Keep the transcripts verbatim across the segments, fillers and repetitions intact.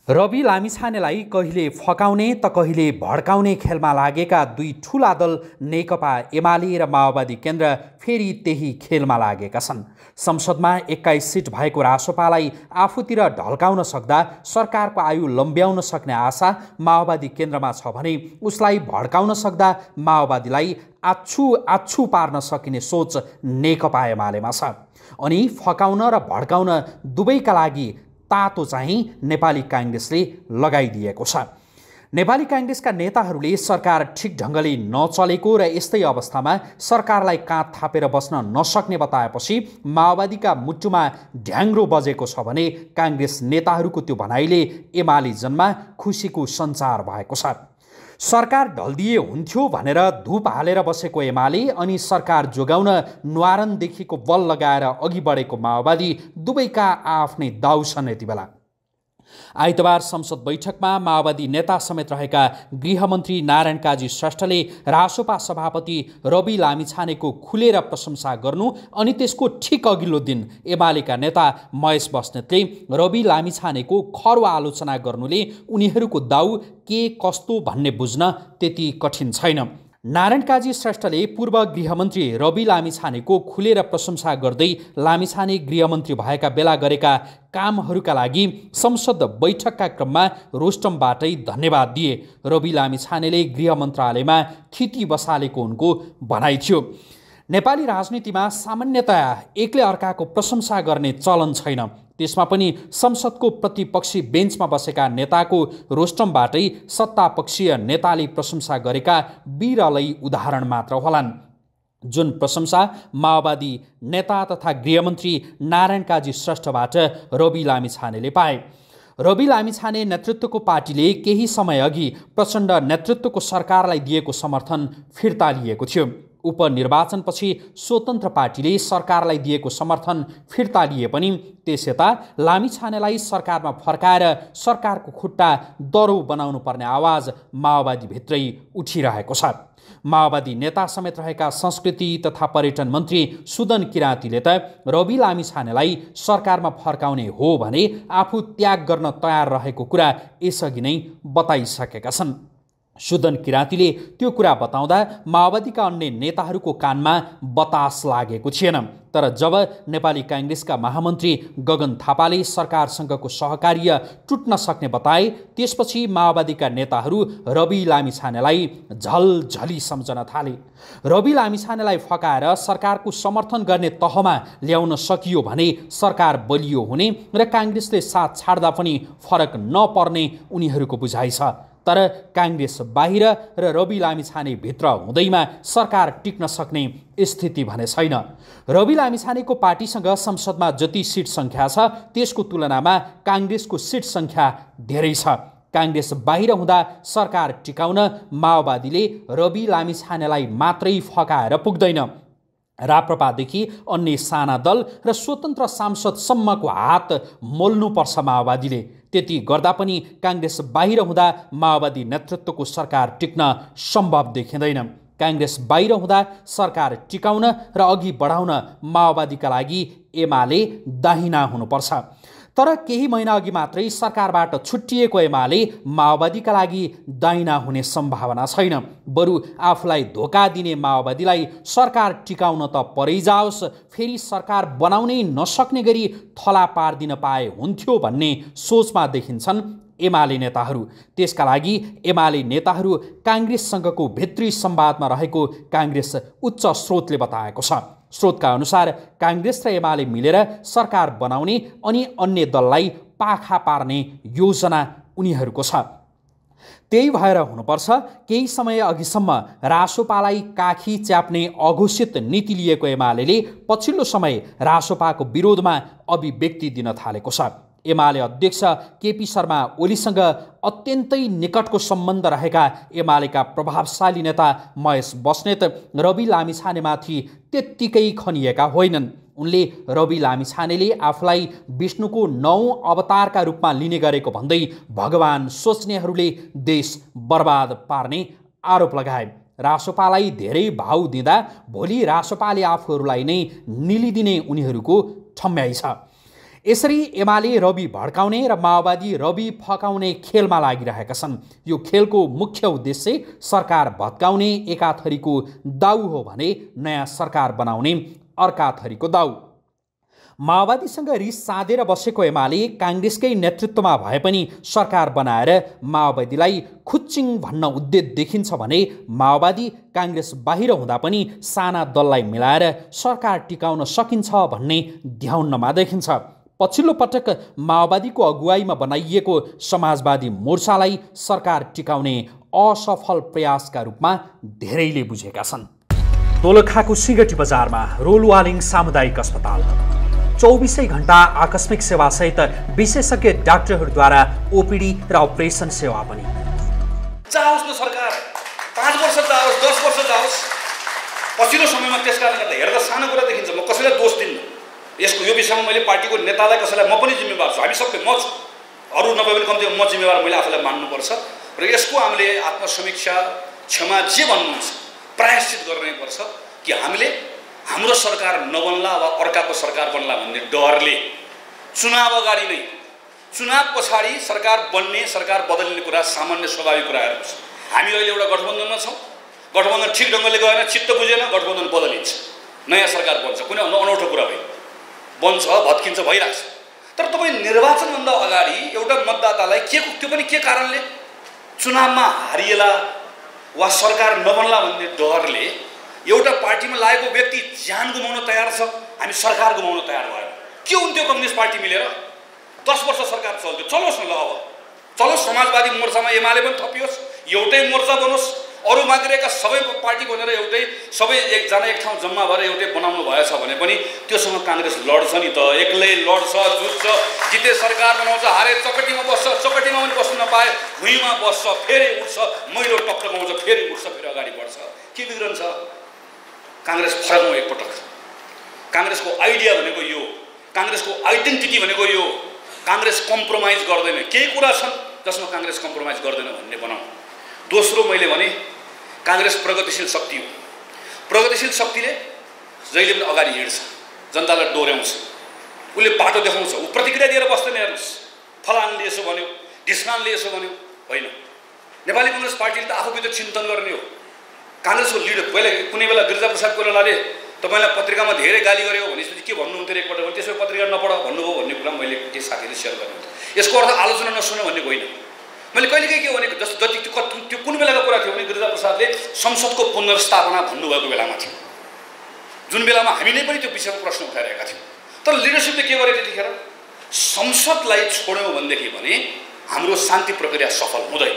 रवि लामिछानेलाई कहिले फकाउने त कहिले भड्काउने खेलमा लागेका दुई ठूला दल नेकपा एमाले र माओवादी केन्द्र फेरि त्यही खेलमा लागेका छन्। संसदमा एक्काइस सिट भएको रासोपालाई आफूतिर ढल्काउन सक्दा सरकारको आयु लम्ब्याउन सक्ने आशा माओवादी केन्द्रमा छ भने उसलाई भड्काउन सक्दा माओवादीलाई आछु आछु पार्न सकिने सोच नेकपा एमालेमा छ। अनि फकाउन र भड्काउन दुवैका लागि तातो चाहिँ नेपाली कांग्रेसले लगाइदिएको छ। नेपाली कांग्रेसका नेताहरूले सरकार ठिक ढङ्गले नचलेको र यस्तै अवस्थामा सरकारलाई काँध थापेर बस्न नसक्ने बताएपछि माओवादीका मुटुमा ढ्याङ्ग्रो बजेको छ भने कांग्रेस नेताहरूको त्यो भनाइले एमालेजनमा खुसीको सञ्चार भएको छ। सरकार ढल्दिए हुन्थ्यो भनेर धुप हालेर बसेको एमाले अनि सरकार जोगाउन न्वारनदेखिको बल लगाएर अघि बढेको माओवादी दुवैका आफ्नै दाउ छन्। यति बेला आइतबार संसद बैठकमा माओवादी नेता समेत रहेका गृहमन्त्री नारायण काजी श्रेष्ठले रासोपा सभापति रवि लामिछानेको खुलेर प्रशंसा गर्नु अनि त्यसको ठिक अघिल्लो दिन एमालेका नेता महेश बस्नेतले रवि लामिछानेको खरो आलोचना गर्नुले उनीहरूको दाउ के कस्तो भन्ने बुझ्न त्यति कठिन छैन। नारायण काजी श्रेष्ठले पूर्व गृहमन्त्री रवि लामिछानेको खुलेर प्रशंसा गर्दै लामिछाने गृहमन्त्री भएका बेला गरेका कामहरूका लागि संसद बैठकका क्रममा रोस्टमबाटै धन्यवाद दिए। रवि लामिछानेले गृह मन्त्रालयमा थिति बसालेको उनको भनाइ थियो। नेपाली राजनीतिमा सामान्यतया एकले अर्काको प्रशंसा गर्ने चलन छैन, त्यसमा पनि संसदको प्रतिपक्षी बेन्चमा बसेका नेताको रोस्टमबाटै सत्तापक्षीय नेताले प्रशंसा गरेका बिरलै उदाहरण मात्र होलान्। जुन प्रशंसा माओवादी नेता तथा गृहमन्त्री नारायण काजी श्रेष्ठबाट रवि लामिछानेले पाए। रवि लामिछाने नेतृत्वको पार्टीले केही समय अघि प्रचण्ड नेतृत्वको सरकारलाई दिएको समर्थन फिर्ता लिएको थियो। उपनिर्वाचनपछि स्वतन्त्र पार्टीले सरकारलाई दिएको समर्थन फिर्ता लिए पनि त्यसयता लामिछानेलाई सरकारमा फर्काएर सरकारको खुट्टा दह्रो बनाउनु पर्ने आवाज माओवादीभित्रै उठिरहेको छ। माओवादी नेता समेत रहेका संस्कृति तथा पर्यटन मन्त्री सुदन किराँतीले त रवि लामिछानेलाई सरकारमा फर्काउने हो भने आफू त्याग गर्न तयार रहेको कुरा यसअघि नै बताइसकेका छन्। सुदन किराँतीले त्यो कुरा बताउँदा माओवादीका अन्य नेताहरूको कानमा बतास लागेको थिएन। तर जब नेपाली कांग्रेसका महामन्त्री गगन थापाले सरकारसँगको सहकार्य टुट्न सक्ने बताए त्यसपछि माओवादीका नेताहरू रवि लामिछानेलाई झलझली सम्झन थाले। रवि लामिछानेलाई फकाएर सरकारको समर्थन गर्ने तहमा ल्याउन सकियो भने सरकार बलियो हुने र कांग्रेसले साथ छाड्दा पनि फरक नपर्ने उनीहरूको बुझाइ छ। तर कांग्रेस बाहिर र रवि लामिछाने भित्र हुँदैमा सरकार टिक्न सक्ने स्थिति भने छैन। रवि लामिछानेको पार्टीसँग संसदमा जति सिट सङ्ख्या छ त्यसको तुलनामा कांग्रेसको सिट सङ्ख्या धेरै छ। कांग्रेस बाहिर हुँदा सरकार टिकाउन माओवादीले रवि लामिछानेलाई मात्रै फकाएर पुग्दैन। राप्रपादेखि अन्य साना दल र स्वतन्त्र सांसदसम्मको हात मोल्नुपर्छ माओवादीले। त्यति गर्दा पनि कांग्रेस बाहिर हुँदा माओवादी नेतृत्वको सरकार टिक्न सम्भव देखिँदैन। कांग्रेस बाहिर हुँदा सरकार टिकाउन र अघि बढाउन माओवादीका लागि एमाले दाहिना हुनुपर्छ। तर केही महिना अघि मात्रै सरकारबाट छुट्टिएको एमाले माओवादीका लागि दाहिना हुने सम्भावना छैन। बरु आफूलाई धोका दिने माओवादीलाई सरकार टिकाउन त परै जाओस्, फेरि सरकार बनाउनै नसक्ने गरी थला पारिदिन पाए हुन्थ्यो भन्ने सोचमा देखिन्छन् एमाले नेताहरू। त्यसका लागि एमाले नेताहरू कांग्रेससँगको भित्री संवादमा रहेको कांग्रेस उच्च स्रोतले बताएको छ। स्रोतका अनुसार कांग्रेस र एमाले मिलेर सरकार बनाउने अनि अन्य दललाई पाखा पार्ने योजना उनीहरूको छ। त्यही भएर हुनुपर्छ केही समय अघिसम्म रासोपालाई काखी च्याप्ने अघोषित नीति लिएको एमालेले पछिल्लो समय रासोपाको विरोधमा अभिव्यक्ति दिन थालेको छ। एमाले अध्यक्ष केपी शर्मा ओलीसँग अत्यन्तै निकटको सम्बन्ध रहेका एमालेका प्रभावशाली नेता महेश बस्नेत रवि लामिछानेमाथि त्यत्तिकै खनिएका होइनन्। उनले रवि लामिछानेले आफूलाई विष्णुको नौ अवतारका रूपमा लिने गरेको भन्दै भगवान सोच्नेहरूले देश बर्बाद पार्ने आरोप लगाए। रासोपालाई धेरै भाउ दिँदा भोलि रासोपाले आफूहरूलाई नै निलिदिने उनीहरूको ठम्याइ छ। यसरी एमाले रवि भड्काउने र माओवादी रवि फकाउने खेलमा लागिरहेका छन्। यो खेलको मुख्य उद्देश्य सरकार भत्काउने एका थरीको दाउ हो भने नयाँ सरकार बनाउने अर्का थरीको दाउ। माओवादीसँग रिस साँधेर बसेको एमाले काङ्ग्रेसकै नेतृत्वमा भए पनि सरकार बनाएर माओवादीलाई खुच्चिङ भन्न उद्देश्य देखिन्छ भने माओवादी काङ्ग्रेस बाहिर हुँदा पनि साना दललाई मिलाएर सरकार टिकाउन सकिन्छ भन्ने ध्याउन्नमा देखिन्छ। पछिल्लो पटक माओवादीको अगुवाईमा बनाइएको समाजवादी मोर्चालाई सरकार टिकाउने असफल प्रयासका रूपमा धेरैले बुझेका छन्। दोलखाको सिगटी बजारमा रोलवालिङ सामुदायिक अस्पताल चौबिसै घण्टा आकस्मिक सेवासहित विशेषज्ञ डाक्टरहरूद्वारा ओपीडी र अपरेसन सेवा पनि। चाहोस् न सरकार पाँच वर्ष जाओस्, दस वर्ष जाओस्, पछिल्लो समयमा त्यस कारणले गर्दा हेर्दा सानो कुरा देखिन्छ। म कसैलाई दोष दिन्न, यसको यो विषयमा मैले पार्टीको नेतालाई कसैलाई म पनि जिम्मेवार छु, हामी सबै म छु, अरू नभए पनि कम्ती म जिम्मेवार मैले आफूलाई मान्नुपर्छ र यसको हामीले आत्मसमीक्षा क्षमा जे भन्नुहुन्छ प्रायश्चित गर्नुपर्छ कि हामीले हाम्रो सरकार नबन्ला वा अर्काको सरकार बन्ला भन्ने डरले चुनाव अगाडि नै चुनाव पछाडि सरकार बन्ने सरकार बदलिने कुरा सामान्य स्वाभाविक कुराहरू छ। हामी अहिले एउटा गठबन्धनमा छौँ, गठबन्धन ठिक ढङ्गले गएन, चित्त बुझेन, गठबन्धन बदलिन्छ, नयाँ सरकार बन्छ, कुनै अनौठो कुरा होइन, बन्छ भत्किन्छ भइरहेछ। तर तपाईँ निर्वाचनभन्दा अगाडि एउटा मतदातालाई के त्यो पनि के कारणले चुनावमा हारिएला वा सरकार नबन्ला भन्ने डरले एउटा पार्टीमा लागेको व्यक्ति ज्यान गुमाउन तयार छ, हामी सरकार गुमाउन तयार भएन। के हुन्थ्यो कम्युनिस्ट पार्टी मिलेर दस वर्ष सरकार चल्थ्यो, चलोस् न ल, अब चलोस्, समाजवादी मोर्चामा एमाले पनि थपियोस्, एउटै मोर्चा बनोस्, अरू मागिरहेका सबै पार्टी बनेर एउटै सबै एकजना एक ठाउँ जम्मा भएर एउटै बनाउनु भएछ भने पनि त्योसँग काङ्ग्रेस लड्छ नि त, एक्लै लड्छ, जुझ्छ, जिते सरकार बनाउँछ, हारे चकटीमा बस्छ, चकटीमा पनि बस्नु नपाए भुइँमा बस्छ, फेरि उठ्छ, मैलो टक्टकाउँछ, फेरि उठ्छ, फेरि अगाडि बढ्छ। के बिग्रन्छ? काङ्ग्रेस फर्कौँ एकपटक। काङ्ग्रेसको आइडिया भनेको यो, काङ्ग्रेसको आइडेन्टिटी भनेको यो, काङ्ग्रेस कम्प्रोमाइज गर्दैन, केही कुरा छन् जसमा काङ्ग्रेस कम्प्रोमाइज गर्दैन भन्ने बनाऊ। दोस्रो मैले भने काङ्ग्रेस प्रगतिशील शक्ति हो, प्रगतिशील शक्तिले जहिले पनि अगाडि हिँड्छ, जनतालाई डोर्याउँछ, उसले बाटो देखाउँछ, ऊ प्रतिक्रिया दिएर बस्दैन। हेर्नुहोस्, फलानले यसो भन्यो, ढिस्कानले यसो भन्यो, होइन। नेपाली काङ्ग्रेस पार्टीले त आफूभित्र चिन्तन गर्ने हो। काङ्ग्रेसको लिडर पहिला कुनै बेला गिरिजाप्रसाद कोइरालाले तपाईँलाई पत्रिकामा धेरै गाली गर्यो भनेपछि के भन्नुहुन्थ्यो एकपल्ट भने त्यसो पत्रिका नपढ भन्नुभयो भन्ने कुरा मैले केही साथीले सेयर गर्नुहुन्थ्यो। यसको अर्थ आलोचना नसुन्यो भन्ने होइन। मैले कहिलेकाहीँ के भनेको जस्तो जति त्यो कुन बेलाको कुरा थियो भने गिरिजाप्रसादले संसदको पुनर्स्थापना भन्नुभएको बेलामा थियो, जुन बेलामा हामीले पनि त्यो विषयमा प्रश्न उठाइरहेका थियौँ। तर लिडरसिपले के गर्यो त्यतिखेर, संसदलाई छोड्यौँ भनेदेखि भने हाम्रो शान्ति प्रक्रिया सफल हुँदैन,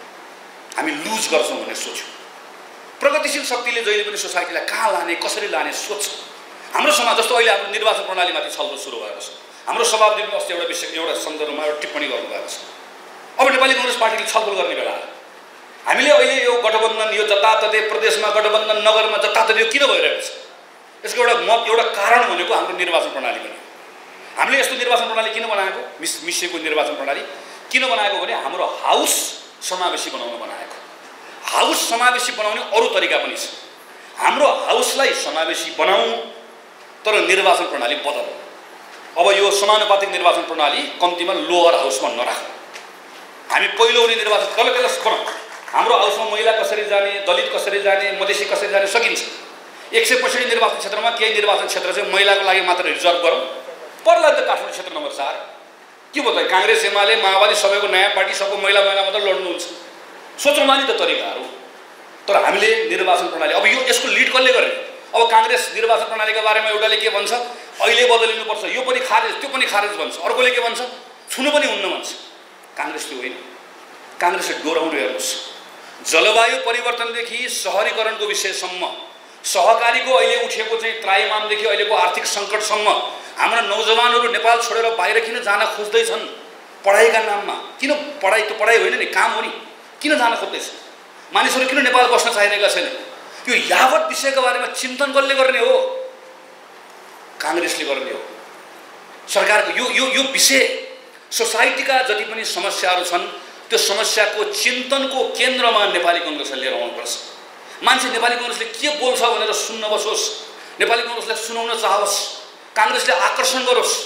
हामी लुज गर्छौँ भन्ने सोच्यौँ। प्रगतिशील शक्तिले जहिले पनि सोसाइटीलाई कहाँ लाने, कसरी लाने सोच्छ। हाम्रो समाज जस्तो अहिले हाम्रो निर्वाचन प्रणालीमाथि छलफल सुरु भएको छ, हाम्रो सभापतिले अस्ति एउटा विषय एउटा सन्दर्भमा एउटा टिप्पणी गर्नुभएको छ। अब नेपाली काङ्ग्रेस पार्टीले छलफल गर्ने बेला हामीले अहिले यो गठबन्धन, यो जताततै प्रदेशमा गठबन्धन, नगरमा जताततै यो किन भइरहेको छ? यसको एउटा मत एउटा कारण भनेको हाम्रो निर्वाचन प्रणाली पनि। हामीले यस्तो निर्वाचन प्रणाली किन बनाएको, मिस मिसिएको निर्वाचन प्रणाली किन बनाएको भने हाम्रो हाउस समावेशी बनाउन बनाएको। हाउस समावेशी बनाउने अरू तरिका पनि छ। हाम्रो हाउसलाई समावेशी बनाऊ तर निर्वाचन प्रणाली बदलौँ। अब यो समानुपातिक निर्वाचन प्रणाली कम्तीमा लोअर हाउसमा नराखौँ। हामी पहिलो हुने निर्वाचन तल त्यसलाई बनाऊँ। हाम्रो हाउसमा महिला कसरी जाने, दलित कसरी जाने, मधेसी कसरी जाने सकिन्छ। एक सय पैँसठी निर्वाचन क्षेत्रमा केही निर्वाचन क्षेत्र चाहिँ महिलाको लागि मात्र रिजर्भ गरौँ। पर्ला त काठमाडौँ क्षेत्र नम्बर चार के बताए, काङ्ग्रेस एमाले माओवादी सबैको नयाँ पार्टी सबको महिला महिला मात्र लड्नुहुन्छ। सोचौँला नि त तरिकाहरू। तर हामीले निर्वाचन प्रणाली अब यो यसको लिड कसले गर्ने? अब काङ्ग्रेस निर्वाचन प्रणालीका बारेमा एउटाले के भन्छ, अहिले बदलिनुपर्छ, यो पनि खारेज त्यो पनि खारेज भन्छ, अर्कोले के भन्छ, छुनु पनि हुन्न भन्छ। काङ्ग्रेस त्यो होइन। काङ्ग्रेसले डोराउनु हेर्नुहोस्, जलवायु परिवर्तनदेखि सहरीकरणको विषयसम्म, सहकारीको अहिले उठेको चाहिँ त्राइमामदेखि अहिलेको आर्थिक सङ्कटसम्म हाम्रा नौजवानहरू नेपाल छोडेर बाहिर किन जान खोज्दैछन्? पढाइका नाममा। किन पढाइ? त्यो पढाइ होइन नि, काम हो नि। किन जान खोज्दैछ मानिसहरू? किन नेपाल बस्न चाहिरहेका छैन? यो यावत विषयको बारेमा चिन्तन कसले गर्ने हो? काङ्ग्रेसले गर्ने हो। सरकारको यो यो यो विषय, सोसाइटीका जति पनि समस्याहरू छन् त्यो समस्याको चिन्तनको केन्द्रमा नेपाली काङ्ग्रेसले लिएर आउनुपर्छ। मान्छे नेपाली काङ्ग्रेसले के बोल्छ भनेर सुन्न बसोस्, नेपाली काङ्ग्रेसलाई सुनाउन चाहोस्, काङ्ग्रेसले आकर्षण गरोस्।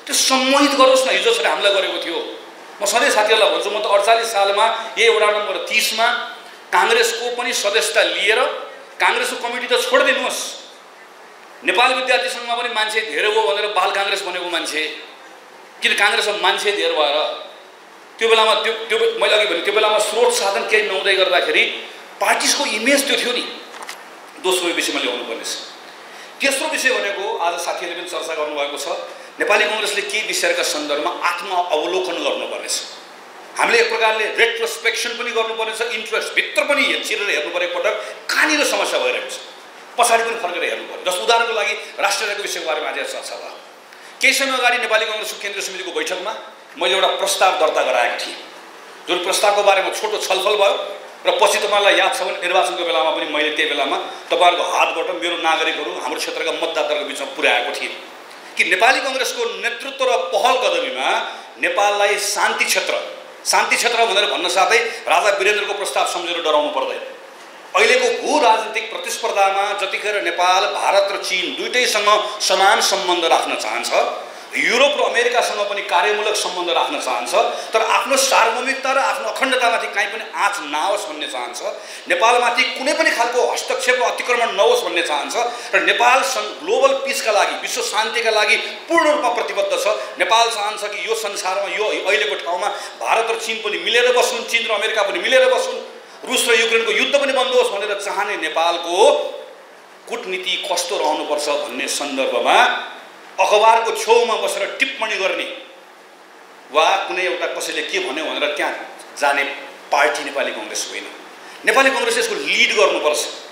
त्यो सम्मोहित गरोस् न। हिजो जसरी हामीलाई गरेको थियो। म सधैँ साथीहरूलाई भन्छु, म त अडचालिस सालमा यही वडा नम्बर तीसमा काङ्ग्रेसको पनि सदस्यता लिएर, काङ्ग्रेसको कमिटी त छोडिदिनुहोस्, नेपाल विद्यार्थी सङ्घमा पनि मान्छे धेरै भयो भनेर बाल काङ्ग्रेस बनेको मान्छे, किन काङ्ग्रेसमा मान्छे धेर भएर त्यो बेलामा त्यो त्यो मैले अघि भने त्यो बेलामा स्रोत साधन केही नहुँदै गर्दाखेरि पार्टीको इमेज त्यो थियो नि। दोस्रो विषयमा ल्याउनु पर्ने छ। तेस्रो विषय भनेको आज साथीहरूले पनि चर्चा गर्नुभएको छ, नेपाली कङ्ग्रेसले के विषयका सन्दर्भमा आत्म अवलोकन गर्नुपर्नेछ। हामीले एक प्रकारले रेट्रोस्पेक्सन पनि गर्नुपर्नेछ, इन्ट्रेस्टभित्र पनि छिरेर हेर्नु पर्यो एकपटक कहाँनिर समस्या भइरहेको छ, पछाडि पनि फर्केर हेर्नु पर्यो। जस्तो उदाहरणको लागि राष्ट्रियताको विषयको बारेमा आज चर्चा भयो। केही समय अगाडि नेपाली कङ्ग्रेसको केन्द्रीय समितिको बैठकमा मैले एउटा प्रस्ताव दर्ता गराएको थिएँ, जुन प्रस्तावको बारेमा छोटो छलफल भयो र पछि तपाईँलाई याद छ भने निर्वाचनको बेलामा पनि मैले त्यही बेलामा तपाईँहरूको हातबाट मेरो नागरिकहरू हाम्रो क्षेत्रका मतदाताहरूको बिचमा पुर्याएको थिएँ कि नेपाली कङ्ग्रेसको नेतृत्व र पहल कदमीमा नेपाललाई शान्ति क्षेत्र शान्ति क्षेत्र भनेर भन्न साथै राजा वीरेन्द्रको प्रस्ताव सम्झेर डराउनु पर्दैन। अहिलेको भू राजनीतिक प्रतिस्पर्धामा जतिखेर नेपाल भारत र चीन दुईटैसँग समान सम्बन्ध राख्न चाहन्छ, युरोप र अमेरिकासँग पनि कार्यमूलक सम्बन्ध राख्न चाहन्छ, तर आफ्नो सार्वभौमिकता र आफ्नो अखण्डतामाथि काहीँ पनि आँच नआओस् भन्ने चाहन्छ, नेपालमाथि कुनै पनि खालको हस्तक्षेप र अतिक्रमण नहोस् भन्ने चाहन्छ र नेपाल ग्लोबल पिसका लागि, विश्व शान्तिका लागि पूर्ण रूपमा प्रतिबद्ध छ। नेपाल चाहन्छ कि यो संसारमा यो अहिलेको ठाउँमा भारत र चीन पनि मिलेर बसुन्, चीन र अमेरिका पनि मिलेर बसुन्, रुस र युक्रेनको युद्ध पनि बन्द होस् भनेर चाहने नेपालको कूटनीति कस्तो रहनुपर्छ भन्ने सन्दर्भमा अखबारको छेउमा बसेर टिप्पणी गर्ने वा कुनै एउटा कसैले के भन्यो भनेर त्यहाँ जाने पार्टी नेपाली कङ्ग्रेस होइन। नेपाली कङ्ग्रेसले यसको लिड गर्नुपर्छ।